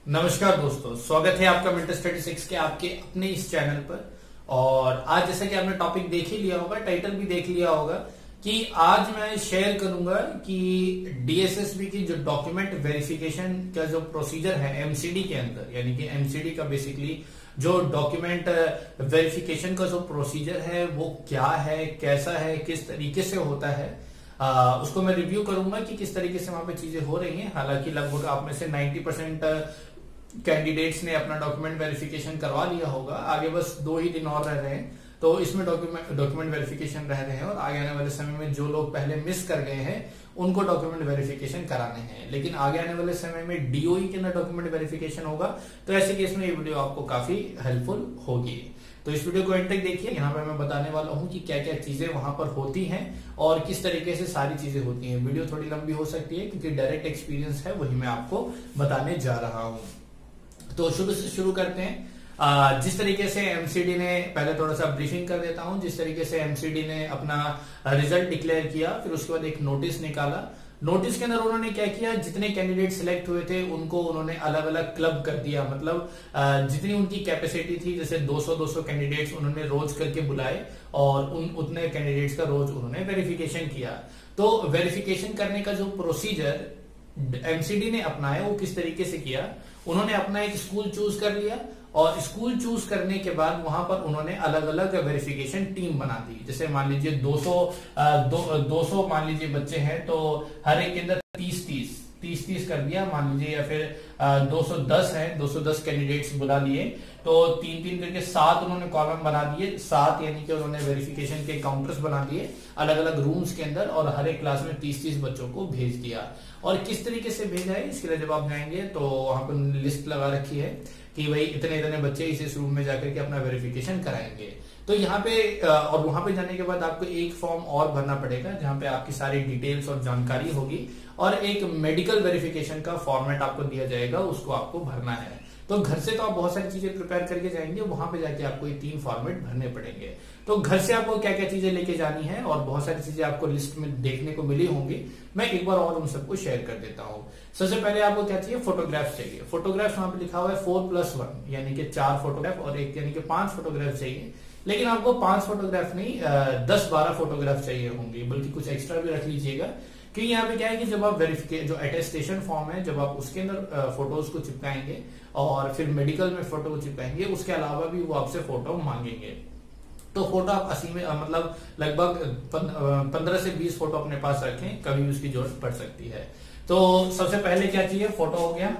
नमस्कार दोस्तों, स्वागत है आपका मेंटल स्टैटिस्टिक्स के आपके अपने इस चैनल पर। और आज जैसा कि आपने टॉपिक देख ही लिया होगा, टाइटल भी देख लिया होगा कि आज मैं शेयर करूंगा कि डीएसएसबी की जो डॉक्यूमेंट वेरिफिकेशन का जो प्रोसीजर है एमसीडी के अंदर, यानी कि एमसीडी का बेसिकली जो डॉक्यूमेंट वेरिफिकेशन का जो प्रोसीजर है वो क्या है, कैसा है, किस तरीके से होता है, उसको मैं रिव्यू करूंगा कि किस तरीके से वहां पे चीजें हो रही हैं। हालांकि लगभग आप में से 90% कैंडिडेट्स ने अपना डॉक्यूमेंट वेरिफिकेशन करवा लिया होगा। आगे बस 2 ही दिन और रह रहे हैं, तो इसमें डॉक्यूमेंट वेरिफिकेशन रह रहे हैं और आगे आने वाले समय में जो लोग पहले मिस कर गए हैं उनको डॉक्यूमेंट वेरिफिकेशन कराने हैं। लेकिन आगे आने वाले समय में डीओई के अंदर डॉक्यूमेंट वेरिफिकेशन होगा, तो ऐसे केस में ये वीडियो आपको काफी हेल्पफुल होगी। तो इस वीडियो को एंड तक देखिए। यहाँ पे मैं बताने वाला हूँ कि क्या क्या चीजें वहां पर होती हैं और किस तरीके से सारी चीजें होती हैं। वीडियो थोड़ी लंबी हो सकती है क्योंकि डायरेक्ट एक्सपीरियंस है, वही मैं आपको बताने जा रहा हूँ। तो शुरू करते हैं। जिस तरीके से एमसीडी ने, पहले थोड़ा सा ब्रीफिंग कर देता हूं, जिस तरीके से एमसीडी ने अपना रिजल्ट डिक्लेयर किया, फिर उसके बाद एक नोटिस निकाला। नोटिस के अंदर उन्होंने क्या किया, जितने कैंडिडेट सिलेक्ट हुए थे उनको उन्होंने अलग अलग क्लब कर दिया। मतलब जितनी उनकी कैपेसिटी थी, जैसे 200 कैंडिडेट्स उन्होंने रोज करके बुलाए और उतने कैंडिडेट्स का रोज उन्होंने वेरिफिकेशन किया। तो वेरिफिकेशन करने का जो प्रोसीजर एमसीडी ने अपनाया वो किस तरीके से किया, उन्होंने अपना एक स्कूल चूज कर लिया और स्कूल चूज करने के बाद वहां पर उन्होंने अलग अलग वेरिफिकेशन टीम बना दी। जैसे मान लीजिए 200 मान लीजिए बच्चे हैं, तो हर एक के अंदर 30 कर दिया मान लीजिए, या फिर 210 है, 210 कैंडिडेट्स बुला लिए, तो 3 करके 7 उन्होंने कॉलम बना दिए। 7 यानी कि उन्होंने वेरिफिकेशन के काउंटर्स बना दिए अलग अलग रूम्स के अंदर और हर एक क्लास में 30 बच्चों को भेज दिया। और किस तरीके से भेजा है, इसके लिए जब आप जाएंगे तो वहां पर लिस्ट लगा रखी है कि भाई इतने बच्चे इस रूम में जाकर के अपना वेरिफिकेशन कराएंगे। तो यहाँ पे और वहां पे जाने के बाद आपको एक फॉर्म और भरना पड़ेगा जहां पे आपकी सारी डिटेल्स और जानकारी होगी, और एक मेडिकल वेरिफिकेशन का फॉर्मेट आपको दिया जाएगा, उसको आपको भरना है। तो घर से तो आप बहुत सारी चीजें प्रिपेयर करके जाएंगे, वहां पे जाके आपको ये 3 फॉर्मेट भरने पड़ेंगे। तो घर से आपको क्या क्या चीजें लेके जानी है और बहुत सारी चीजें आपको लिस्ट में देखने को मिली होंगी, मैं एक बार और उन सबको शेयर कर देता हूँ। सबसे पहले आपको क्या चाहिए, फोटोग्राफ चाहिए। फोटोग्राफ वहां पे लिखा हुआ है 4+1, यानी कि 4 फोटोग्राफ और एक यानी कि 5 फोटोग्राफ चाहिए। लेकिन आपको 5 फोटोग्राफ नहीं 10-12 फोटोग्राफ चाहिए होंगे, बल्कि कुछ एक्स्ट्रा भी रख लीजिएगा। क्योंकि यहाँ पे क्या है कि जब आप वेरिफिकेशन जो अटेस्टेशन फॉर्म है, जब आप उसके अंदर फोटोज को चिपकाएंगे और फिर मेडिकल में फोटो को चिपकाएंगे, उसके अलावा भी वो आपसे फोटो मांगेंगे। तो फोटो आप 80 में मतलब लगभग 15 से 20 फोटो अपने पास रखें, कभी भी उसकी जरूरत पड़ सकती है। तो सबसे पहले क्या चाहिए, फोटो हो गया,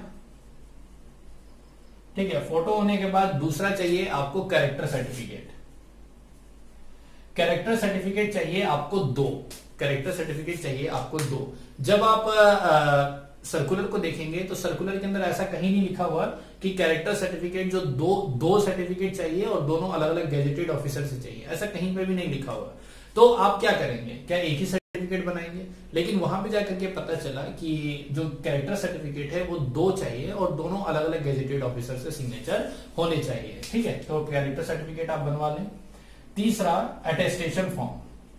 ठीक है। फोटो होने के बाद दूसरा चाहिए आपको कैरेक्टर सर्टिफिकेट। कैरेक्टर सर्टिफिकेट चाहिए आपको 2 कैरेक्टर सर्टिफिकेट चाहिए आपको 2। जब आप सर्कुलर को देखेंगे तो सर्कुलर के अंदर ऐसा कहीं नहीं लिखा हुआ कि कैरेक्टर सर्टिफिकेट जो दो सर्टिफिकेट चाहिए और दोनों अलग अलग गैजेटेड ऑफिसर से चाहिए, ऐसा कहीं पे भी नहीं लिखा हुआ। तो आप क्या करेंगे, क्या एक ही सर्टिफिकेट बनाएंगे? लेकिन वहां पे जाकर के पता चला कि जो कैरेक्टर सर्टिफिकेट है वो 2 चाहिए और दोनों अलग अलग गैजेटेड ऑफिसर से सिग्नेचर होने चाहिए, ठीक है। तो कैरेक्टर सर्टिफिकेट आप बनवा लें। तीसरा attestation form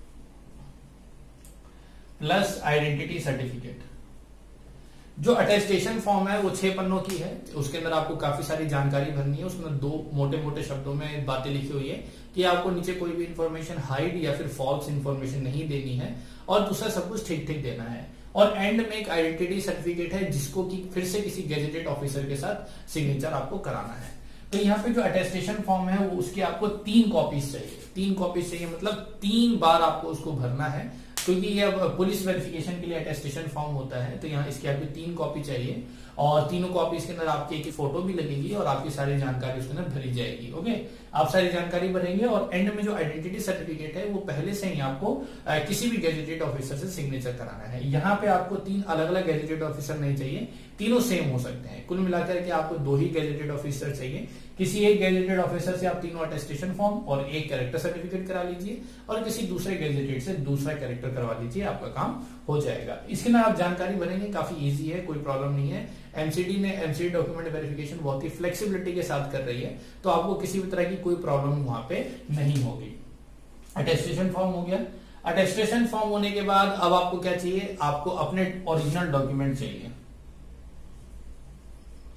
plus identity certificate. जो अटेस्टेशन फॉर्म है वो 6 पन्नों की है, उसके अंदर आपको काफी सारी जानकारी भरनी है। उसमें 2 मोटे मोटे शब्दों में बातें लिखी हुई है कि आपको नीचे कोई भी इंफॉर्मेशन हाइड या फिर फॉल्स इंफॉर्मेशन नहीं देनी है और दूसरा सब कुछ ठीक ठीक देना है। और एंड में एक आइडेंटिटी सर्टिफिकेट है जिसको कि फिर से किसी गैजेटेड ऑफिसर के साथ सिग्नेचर आपको कराना है। तो यहाँ पे जो अटेस्टेशन फॉर्म है वो उसकी आपको 3 कॉपीज चाहिए। 3 कॉपीज चाहिए मतलब 3 बार आपको उसको भरना है, क्योंकि ये पुलिस वेरिफिकेशन के लिए अटेस्टेशन फॉर्म होता है। तो यहाँ इसकी आपकी 3 कॉपी चाहिए और तीनों कॉपीज के अंदर आपकी एक फोटो भी लगेगी और आपकी सारी जानकारी उसके अंदर भरी जाएगी। ओके, आप सारी जानकारी भरेंगे और एंड में जो आइडेंटिटी सर्टिफिकेट है वो पहले से ही आपको किसी भी गैजेटेड ऑफिसर से सिग्नेचर कराना है। यहाँ पे आपको 3 अलग अलग गैजेटेड ऑफिसर नहीं चाहिए, तीनों सेम हो सकते हैं। कुल मिलाकर के आपको 2 ही गैजेटेड ऑफिसर चाहिए। किसी एक गैजेटेड ऑफिसर से आप तीनों अटेस्टेशन फॉर्म और एक कैरेक्टर सर्टिफिकेट करा लीजिए और किसी दूसरे गैजेटेड से दूसरा कैरेक्टर करवा लीजिए, आपका काम हो जाएगा। इसके ना आप जानकारी भरेंगे, काफी इजी है, कोई प्रॉब्लम नहीं है। एमसीडी डॉक्यूमेंट वेरिफिकेशन बहुत ही फ्लेक्सिबिलिटी के साथ कर रही है, तो आपको किसी भी तरह की कोई प्रॉब्लम वहां पे नहीं होगी। अटेस्टेशन फॉर्म हो गया। अटेस्टेशन फॉर्म होने के बाद अब आपको क्या चाहिए, आपको अपने ओरिजिनल डॉक्यूमेंट चाहिए।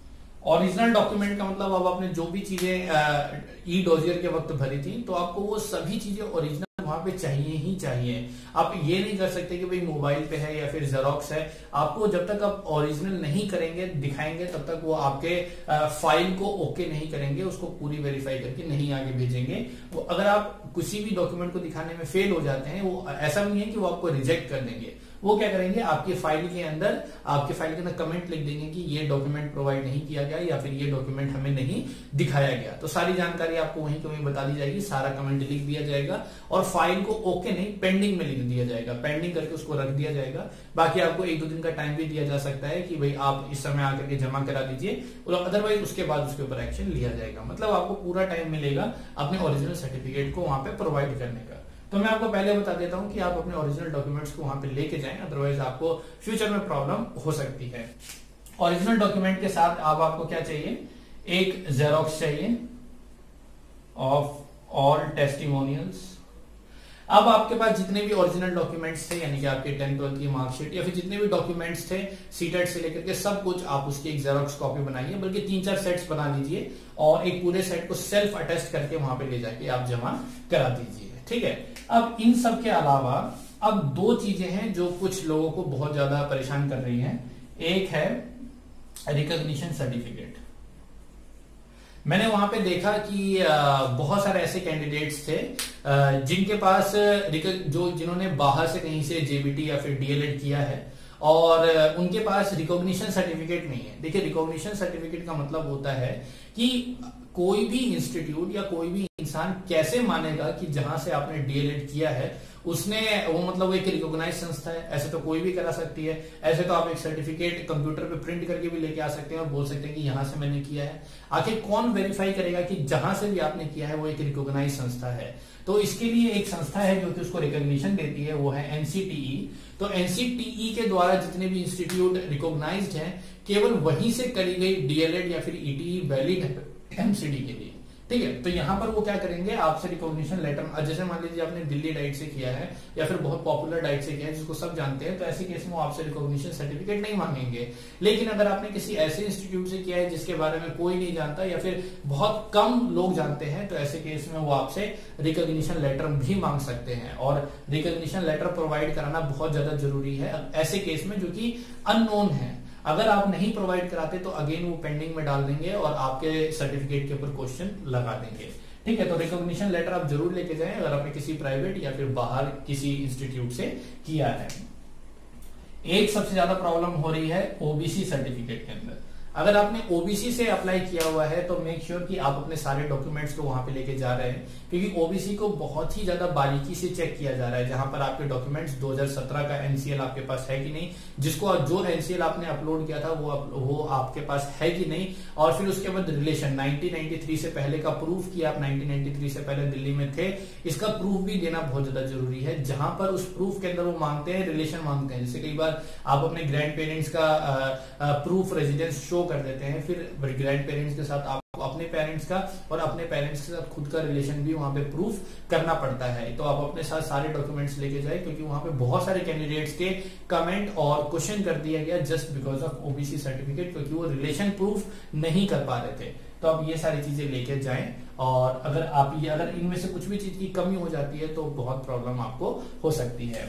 ओरिजिनल डॉक्यूमेंट का मतलब अब आपने जो भी चीजें ई डोजियर के वक्त भरी थी तो आपको वो सभी चीजें ओरिजिनल वहां पे चाहिए ही चाहिए। आप ये नहीं कर सकते कि भाई मोबाइल पे है या फिर जेरोक्स है, आपको जब तक आप ओरिजिनल नहीं करेंगे दिखाएंगे तब तक वो आपके फाइल को ओके नहीं करेंगे, उसको पूरी वेरीफाई करके नहीं आगे भेजेंगे। वो अगर आप किसी भी डॉक्यूमेंट को दिखाने में फेल हो जाते हैं, वो ऐसा नहीं है कि वो आपको रिजेक्ट कर देंगे, वो क्या करेंगे आपकी फाइल के अंदर कमेंट लिख देंगे कि ये डॉक्यूमेंट प्रोवाइड नहीं किया गया या फिर ये डॉक्यूमेंट हमें नहीं दिखाया गया। तो सारी जानकारी आपको वहीं के वहीं बता दी जाएगी, सारा कमेंट लिख दिया जाएगा और फाइल को ओके नहीं पेंडिंग में लिख दिया जाएगा, पेंडिंग करके उसको रख दिया जाएगा। बाकी आपको 1-2 दिन का टाइम भी दिया जा सकता है कि भाई आप इस समय आकर के जमा करा दीजिए, और अदरवाइज उसके बाद उसके ऊपर एक्शन लिया जाएगा। मतलब आपको पूरा टाइम मिलेगा अपने ओरिजिनल सर्टिफिकेट को वहां पे प्रोवाइड करने का। तो मैं आपको पहले बता देता हूं कि आप अपने ओरिजिनल डॉक्यूमेंट्स को वहां पे लेके जाएं, अदरवाइज आपको फ्यूचर में प्रॉब्लम हो सकती है। ओरिजिनल डॉक्यूमेंट के साथ अब आपको क्या चाहिए, एक जेरोक्स चाहिए ऑफ ऑल टेस्टिमोनियल्स। अब आपके पास जितने भी ओरिजिनल डॉक्यूमेंट्स थे, यानी कि आपके 10th-12th की मार्कशीट या फिर जितने भी डॉक्यूमेंट्स थे सीटेट से लेकर के सब कुछ, आप उसकी एक जेरोक्स कॉपी बनाइए, बल्कि 3-4 सेट्स बना लीजिए और एक पूरे सेट को सेल्फ अटेस्ट करके वहां पे ले जाके आप जमा करा दीजिए। ठीक है। अब इन सब के अलावा अब 2 चीजें हैं जो कुछ लोगों को बहुत ज्यादा परेशान कर रही हैं। एक है रिकॉग्निशन सर्टिफिकेट। मैंने वहां पे देखा कि बहुत सारे ऐसे कैंडिडेट्स थे जिनके पास जिन्होंने बाहर से कहीं से जेबीटी या फिर डीएलएड किया है और उनके पास रिकॉग्निशन सर्टिफिकेट नहीं है। देखिए, रिकॉग्निशन सर्टिफिकेट का मतलब होता है कि कोई भी इंस्टीट्यूट या कोई भी इंसान कैसे मानेगा कि जहां से आपने डीएलएड किया है उसने वो मतलब एक रिकॉग्नाइज संस्था है। ऐसे तो कोई भी करा सकती है, ऐसे तो आप एक सर्टिफिकेट कंप्यूटर पे प्रिंट करके भी लेके आ सकते हैं और बोल सकते हैं कि यहां से मैंने किया है। आखिर कौन वेरीफाई करेगा कि जहां से भी आपने किया है वो एक रिकॉग्नाइज संस्था है? तो इसके लिए एक संस्था है जो कि उसको रिकॉग्निशन देती है, वो है एनसीटीई। तो एनसीटीई के द्वारा जितने भी इंस्टीट्यूट रिकॉग्नाइज्ड हैं, केवल वहीं से करी गई डीएलएड या फिर ईटीई वैलिड है एमसीडी के लिए। ठीक है। तो यहां पर वो क्या करेंगे, आपसे रिकॉग्निशन लेटर, जैसे मान लीजिए आपने दिल्ली डाइट से किया है या फिर बहुत पॉपुलर डाइट से किया है जिसको सब जानते हैं, तो ऐसे केस में वो आपसे रिकॉग्निशन सर्टिफिकेट नहीं मांगेंगे। लेकिन अगर आपने किसी ऐसे इंस्टीट्यूट से किया है जिसके बारे में कोई नहीं जानता या फिर बहुत कम लोग जानते हैं, तो ऐसे केस में वो आपसे रिकॉग्निशन लेटर भी मांग सकते हैं। और रिकॉग्निशन लेटर प्रोवाइड कराना बहुत ज्यादा जरूरी है ऐसे केस में जो कि अननोन है। अगर आप नहीं प्रोवाइड कराते तो अगेन वो पेंडिंग में डाल देंगे और आपके सर्टिफिकेट के ऊपर क्वेश्चन लगा देंगे। ठीक है। तो रिकॉग्निशन लेटर आप जरूर लेके जाएं अगर आपने किसी प्राइवेट या फिर बाहर किसी इंस्टीट्यूट से किया है। एक सबसे ज्यादा प्रॉब्लम हो रही है ओबीसी सर्टिफिकेट के अंदर। अगर आपने ओबीसी से अप्लाई किया हुआ है तो मेक श्योर कि आप अपने सारे डॉक्यूमेंट्स को वहां पे लेके जा रहे हैं, क्योंकि ओबीसी को बहुत ही ज्यादा बारीकी से चेक किया जा रहा है। जहां पर आपके डॉक्यूमेंट्स 2017 का एनसीएल आपके पास है कि नहीं, जो एनसीएल आपने अपलोड किया था वो आपके पास है कि नहीं, और फिर उसके बाद रिलेशन 1993 से पहले का प्रूफ कि आप 1993 से पहले दिल्ली में थे, इसका प्रूफ भी देना बहुत ज्यादा जरूरी है। जहां पर उस प्रूफ के अंदर वो मांगते हैं, रिलेशन मांगते हैं, जैसे कई बार आप अपने ग्रैंड पेरेंट्स का प्रूफ रेजिडेंस शो कर देते हैं, फिर ग्रैंड पेरेंट्स के साथ आपको अपने पेरेंट्स का और अपने पेरेंट्स के साथ खुद का रिलेशन भी वहां पे प्रूफ करना पड़ता है। तो आप अपने साथ सारे डॉक्यूमेंट्स लेके जाए, क्योंकि वहां पे बहुत सारे कैंडिडेट्स के कमेंट और क्वेश्चन कर दिया गया just because of OBC certificate, क्योंकि वो रिलेशन प्रूफ नहीं कर पा रहे थे। तो आप ये सारी चीजें लेके जाएं, और अगर इनमें से कुछ भी चीज की कमी हो जाती है तो बहुत प्रॉब्लम आपको हो सकती है।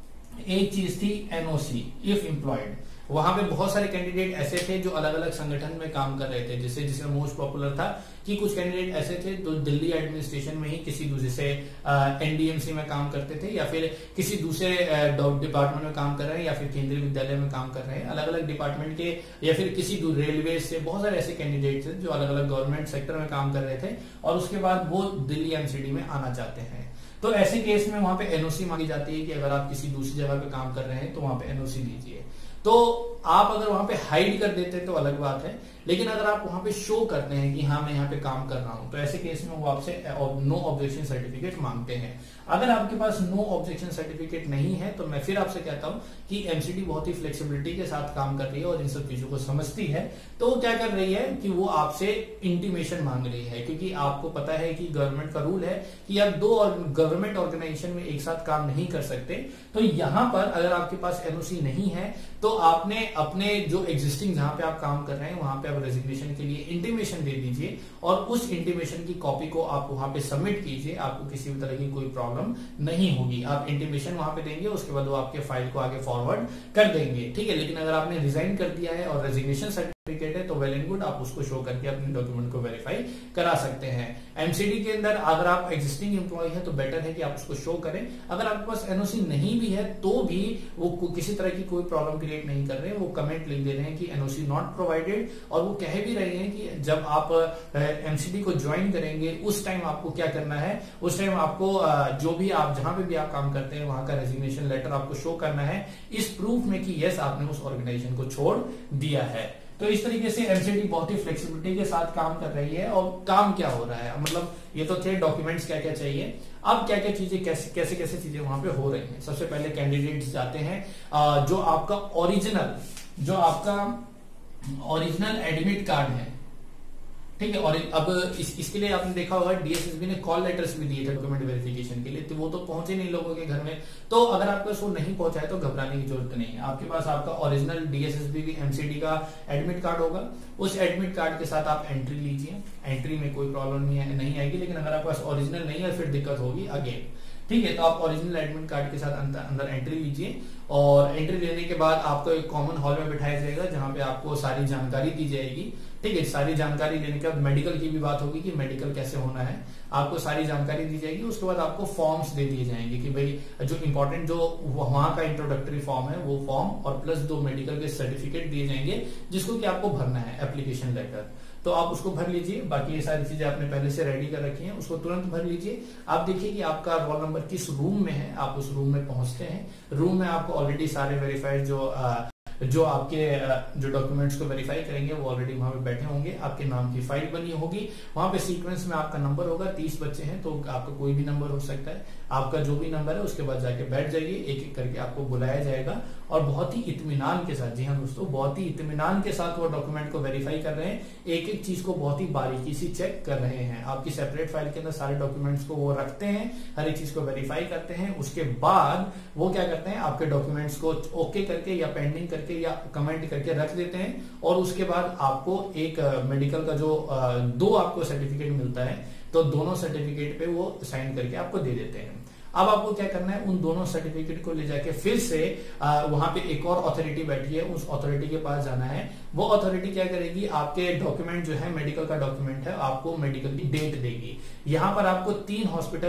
एक चीज थी एनओसी इफ एम्प्लॉयड। वहां पे बहुत सारे कैंडिडेट ऐसे थे जो अलग अलग संगठन में काम कर रहे थे, जिसमें मोस्ट पॉपुलर था कि कुछ कैंडिडेट ऐसे थे जो दिल्ली एडमिनिस्ट्रेशन में ही किसी दूसरे से एनडीएमसी में काम करते थे, या फिर किसी दूसरे डिपार्टमेंट में काम कर रहे हैं, या फिर केंद्रीय विद्यालय में काम कर रहे हैं, अलग अलग डिपार्टमेंट के, या फिर किसी रेलवे से। बहुत सारे ऐसे कैंडिडेट थे जो अलग अलग गवर्नमेंट सेक्टर में काम कर रहे थे और उसके बाद वो दिल्ली एमसीडी में आना चाहते हैं। तो ऐसे केस में वहां पे एनओसी मांगी जाती है कि अगर आप किसी दूसरी जगह पे काम कर रहे हैं तो वहां पे एनओसी दीजिए। तो आप अगर वहां पे हाइड कर देते हैं तो अलग बात है, लेकिन अगर आप वहां पे शो करते हैं कि हाँ मैं यहाँ पे काम कर रहा हूं, तो ऐसे केस में वो आपसे नो ऑब्जेक्शन सर्टिफिकेट मांगते हैं। अगर आपके पास नो ऑब्जेक्शन सर्टिफिकेट नहीं है तो मैं फिर आपसे कहता हूं कि एमसीडी बहुत ही फ्लेक्सिबिलिटी के साथ काम कर रही है और इन सब चीजों को समझती है। तो वो क्या कर रही है कि वो आपसे इंटीमेशन मांग रही है, क्योंकि आपको पता है कि गवर्नमेंट का रूल है कि आप 2 गवर्नमेंट ऑर्गेनाइजेशन में एक साथ काम नहीं कर सकते। तो यहां पर अगर आपके पास एनओसी नहीं है तो आपने अपने जो एग्जिस्टिंग जहां पे आप काम कर रहे हैं वहां पे है वो रेजिग्नेशन के लिए इंटीमेशन दे दीजिए और उस इंटीमेशन की कॉपी को आप वहां पे सबमिट कीजिए। आपको किसी भी तरह की कोई प्रॉब्लम नहीं होगी। आप इंटीमेशन वहां पे देंगे, उसके बाद वो आपके फाइल को आगे फॉरवर्ड कर देंगे, ठीक है। लेकिन अगर आपने रिजाइन कर दिया है और रेजिग्नेशन सर्टिफिकेट है तो वेल एंड गुड, आप उसको शो करके अपने डॉक्यूमेंट को वेरीफाई करा सकते हैं। एमसीडी के अंदर अगर आप एग्जिस्टिंग एम्प्लॉय है तो बेटर है कि आप उसको शो करें। अगर आपके पास एनओसी नहीं भी है तो भी वो किसी तरह की कोई प्रॉब्लम क्रिएट नहीं कर रहे हैं, वो कमेंट लिख दे रहे हैं कि एनओसी नॉट प्रोवाइडेड, और वो कह भी रहे हैं कि जब आप एमसीडी को ज्वाइन करेंगे उस टाइम आपको क्या करना है, उस टाइम आपको जो भी आप जहां पे भी आप काम करते हैं वहां का रेजिग्नेशन लेटर आपको शो करना है इस प्रूफ में कि यस आपने उस ऑर्गेनाइजेशन को छोड़ दिया है। तो इस तरीके से एमसीडी बहुत ही फ्लेक्सिबिलिटी के साथ काम कर रही है। और काम क्या हो रहा है, मतलब ये तो थे डॉक्यूमेंट्स क्या क्या चाहिए, अब क्या क्या चीजें कैसे कैसे चीजें वहां पे हो रही हैं। सबसे पहले कैंडिडेट्स जाते हैं जो आपका ओरिजिनल एडमिट कार्ड है, ठीक है। और अब इसके लिए आपने देखा होगा डीएसएसबी ने कॉल लेटर्स भी दिए थे डॉक्यूमेंट वेरिफिकेशन के लिए, तो वो तो पहुंचे नहीं लोगों के घर में। तो अगर आपके पास वो नहीं पहुंचा है तो घबराने की जरूरत नहीं है। आपके पास आपका ओरिजिनल डीएसएसबी की एमसीडी का एडमिट कार्ड होगा, उस एडमिट कार्ड के साथ आप एंट्री लीजिए। एंट्री में कोई प्रॉब्लम नहीं आएगी, लेकिन अगर आपके पास ओरिजिनल नहीं है फिर दिक्कत होगी अगेन, ठीक है। तो आप ओरिजिनल एडमिट कार्ड के साथ अंदर एंट्री लीजिए और एंट्री लेने के बाद आपको एक कॉमन हॉल में बिठाया जाएगा जहां पे आपको सारी जानकारी दी जाएगी, ठीक है। सारी जानकारी लेने के बाद मेडिकल की भी बात होगी कि मेडिकल कैसे होना है, आपको सारी जानकारी दी जाएगी। उसके बाद आपको फॉर्म्स दे दिए जाएंगे कि भाई जो इंपॉर्टेंट जो वहां का इंट्रोडक्टरी फॉर्म है वो फॉर्म और प्लस 2 मेडिकल के सर्टिफिकेट दिए जाएंगे जिसको कि आपको भरना है एप्लीकेशन लेटर, तो आप उसको भर लीजिए। बाकी ये सारी चीजें आपने पहले से रेडी कर रखी हैं, उसको तुरंत भर लीजिए। आप देखिए कि आपका रोल नंबर किस रूम में है, आप उस रूम में पहुंचते हैं। रूम में आपको ऑलरेडी सारे वेरीफाइड जो आपके जो डॉक्यूमेंट्स को वेरीफाई करेंगे वो ऑलरेडी वहां पे बैठे होंगे। आपके नाम की फाइल बनी होगी, वहां पे सीक्वेंस में आपका नंबर होगा। 30 बच्चे हैं तो आपका कोई भी नंबर हो सकता है, आपका जो भी नंबर है उसके बाद जाके बैठ जाइए। एक एक करके आपको बुलाया जाएगा और बहुत ही इत्मीनान के साथ, जी हाँ दोस्तों, बहुत ही इत्मीनान के साथ वो डॉक्यूमेंट को वेरीफाई कर रहे हैं। एक एक चीज को बहुत ही बारीकी से चेक कर रहे हैं। आपकी सेपरेट फाइल के अंदर सारे डॉक्यूमेंट्स को वो रखते हैं, हर एक चीज को वेरीफाई करते हैं। उसके बाद वो क्या करते हैं, आपके डॉक्यूमेंट्स को ओके करके या पेंडिंग करके या कमेंट करके रख देते हैं। और उसके बाद आपको एक मेडिकल का जो 2 आपको सर्टिफिकेट मिलता है, तो दोनों सर्टिफिकेट पे वो साइन करके आपको दे देते हैं। अब आपको क्या करना है, उन दोनों सर्टिफिकेट को ले जाके फिर से वहां पे एक और अथॉरिटी बैठी है, उस अथॉरिटी के पास जाना है। वो अथॉरिटी क्या करेगी, आपके डॉक्यूमेंट जो है मेडिकल का डॉक्यूमेंट है, आपको मेडिकल की डेट देगी। यहां पर आपको 3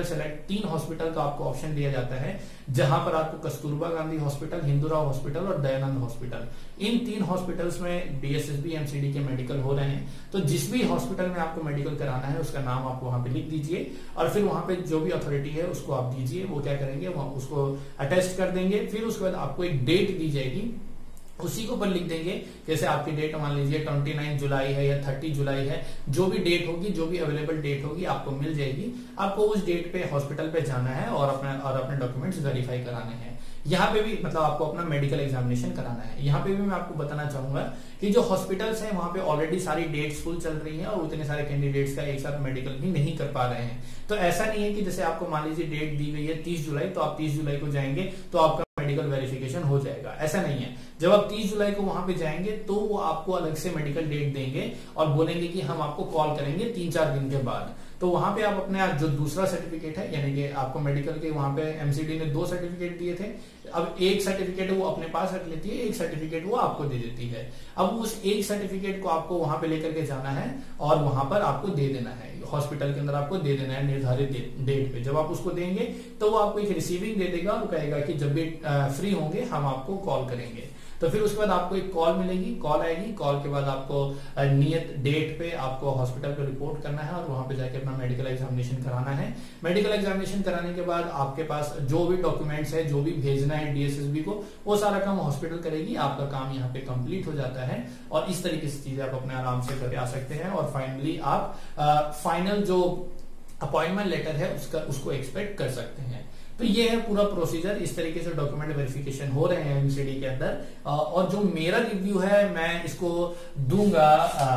हॉस्पिटल का आपको ऑप्शन दिया जाता है, जहां पर आपको कस्तूरबा गांधी हॉस्पिटल, हिंदूराव हॉस्पिटल और दयानंद हॉस्पिटल, इन 3 हॉस्पिटल्स में डीएसएसबी एमसीडी के मेडिकल हो रहे हैं। तो जिस भी हॉस्पिटल में आपको मेडिकल कराना है उसका नाम आप वहां पे लिख दीजिए और फिर वहां पे जो भी अथॉरिटी है उसको आप दीजिए। वो क्या करेंगे, वहां उसको अटेस्ट कर देंगे। फिर उसके बाद आपको एक डेट दी जाएगी, उसी को ऊपर लिख देंगे। जैसे आपकी डेट मान लीजिए 29 जुलाई है या 30 जुलाई है, जो भी डेट होगी, जो भी अवेलेबल डेट होगी आपको मिल जाएगी। आपको उस डेट पे हॉस्पिटल पे जाना है और अपने डॉक्यूमेंट्स वेरीफाई कराने हैं। यहाँ पे भी मतलब आपको अपना मेडिकल एग्जामिनेशन कराना है। यहाँ पे भी मैं आपको बताना चाहूंगा कि जो हॉस्पिटल्स हैं वहां पे ऑलरेडी सारी डेट्स फुल चल रही हैं और उतने सारे कैंडिडेट्स का एक साथ मेडिकल भी नहीं कर पा रहे हैं। तो ऐसा नहीं है कि जैसे आपको मान लीजिए डेट दी गई है 30 जुलाई, तो आप 30 जुलाई को जाएंगे तो आपका मेडिकल वेरिफिकेशन हो जाएगा, ऐसा नहीं है। जब आप 30 जुलाई को वहां पे जाएंगे तो वो आपको अलग से मेडिकल डेट देंगे और बोलेंगे कि हम आपको कॉल करेंगे 3-4 दिन के बाद। तो वहां पे आप अपने जो दूसरा सर्टिफिकेट है, यानी कि आपको मेडिकल के वहां पे एमसीडी ने 2 सर्टिफिकेट दिए थे, अब एक सर्टिफिकेट वो अपने पास रख लेती है, एक सर्टिफिकेट वो आपको दे देती है। अब उस एक सर्टिफिकेट को आपको वहां पे लेकर के जाना है और वहां पर आपको दे देना है, हॉस्पिटल के अंदर आपको दे देना है निर्धारित डेट पे। जब आप उसको देंगे तो वो आपको एक रिसीविंग दे देगा और कहेगा कि जब भी फ्री होंगे हम आपको कॉल करेंगे। तो फिर उसके बाद आपको एक कॉल मिलेगी, कॉल आएगी, कॉल के बाद आपको नियत डेट पे आपको हॉस्पिटल पे रिपोर्ट करना है और वहां पे जाके अपना मेडिकल एग्जामिनेशन कराना है। मेडिकल एग्जामिनेशन कराने के बाद आपके पास जो भी डॉक्यूमेंट्स है, जो भी भेजना है डीएसएसबी को, वो सारा काम हॉस्पिटल करेगी। आपका काम यहाँ पे कंप्लीट हो जाता है और इस तरीके से चीजें आप अपने आराम से करके आ सकते हैं और फाइनली आप फाइनल जो अपॉइंटमेंट लेटर है उसको एक्सपेक्ट कर सकते हैं। तो ये है पूरा प्रोसीजर, इस तरीके से डॉक्यूमेंट वेरिफिकेशन हो रहे हैं एमसीडी के अंदर। और जो मेरा रिव्यू है मैं इसको दूंगा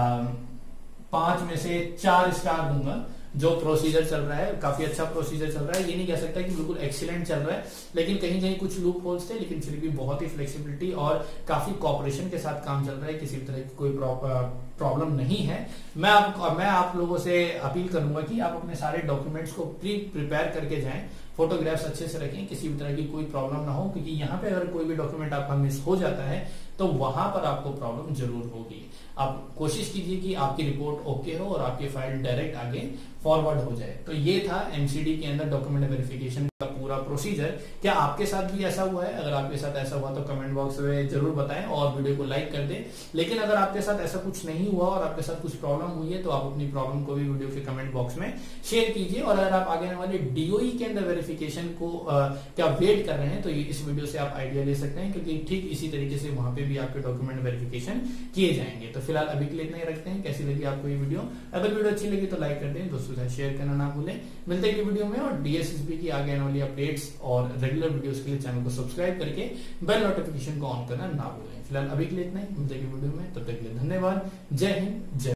5 में से 4 स्टार दूंगा। जो प्रोसीजर चल रहा है काफी अच्छा प्रोसीजर चल रहा है, ये नहीं कह सकता कि बिल्कुल एक्सीलेंट चल रहा है, लेकिन कहीं कहीं कुछ लूप होल्स थे, लेकिन फिर भी बहुत ही फ्लेक्सिबिलिटी और काफी कॉपरेशन के साथ काम चल रहा है। किसी भी तरह की कोई प्रॉब्लम नहीं है। मैं आप लोगों से अपील करूंगा कि आप अपने सारे डॉक्यूमेंट्स को प्रिपेयर करके जाएं, फोटोग्राफ्स अच्छे से रखें, किसी भी तरह की कोई प्रॉब्लम ना हो, क्योंकि यहाँ पे अगर कोई भी डॉक्यूमेंट आपका मिस हो जाता है तो वहां पर आपको प्रॉब्लम जरूर होगी। आप कोशिश कीजिए कि आपकी रिपोर्ट ओके हो और आपकी फाइल डायरेक्ट आगे फॉरवर्ड हो जाए। तो ये था एमसीडी के अंदर डॉक्यूमेंट वेरिफिकेशन का पूरा प्रोसीजर। क्या आपके साथ भी ऐसा हुआ है? अगर आपके साथ ऐसा हुआ तो कमेंट बॉक्स में जरूर बताएं और वीडियो को लाइक कर दें। लेकिन अगर आपके साथ ऐसा कुछ नहीं हुआ और आपके साथ कुछ प्रॉब्लम हुई है तो आप अपनी प्रॉब्लम को भी वीडियो के कमेंट बॉक्स में शेयर कीजिए। और अगर आप आगे आने वाले डीओई के अंदर वेरिफिकेशन को क्या वेट कर रहे हैं तो इस वीडियो से आप आइडिया ले सकते हैं, क्योंकि ठीक इसी तरीके से वहां पे भी आपके डॉक्यूमेंट वेरिफिकेशन किए जाएंगे। तो फिलहाल अभी के लिए इतना ही रखते हैं। कैसी लगी आपको ये वीडियो? अगर वीडियो अच्छी लगी तो लाइक कर दें, दोस्तों से शेयर करना ना भूलें। मिलते हैं वीडियो में, और डीएसएसबी की आगे आने वाली अपडेट्स और रेगुलर वीडियोस के लिए चैनल को सब्सक्राइब करके बेल नोटिफिकेशन को ऑन करना ना भूलें। फिलहाल अभी के लिए इतना ही, मिलते हैं वीडियो में, तब तक के लिए धन्यवाद। जय हिंद, जय